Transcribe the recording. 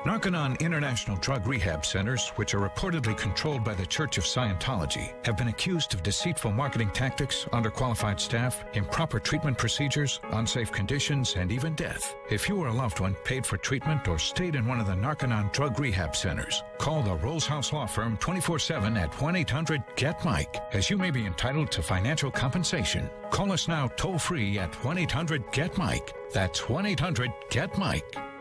Narconon International Drug Rehab Centers, which are reportedly controlled by the Church of Scientology, have been accused of deceitful marketing tactics, underqualified staff, improper treatment procedures, unsafe conditions, and even death. If you or a loved one paid for treatment or stayed in one of the Narconon Drug Rehab Centers, call the Rolls House Law Firm 24/7 at 1-800-GET-MIKE, as you may be entitled to financial compensation. Call us now toll-free at 1-800-GET-MIKE. That's 1-800-GET-MIKE.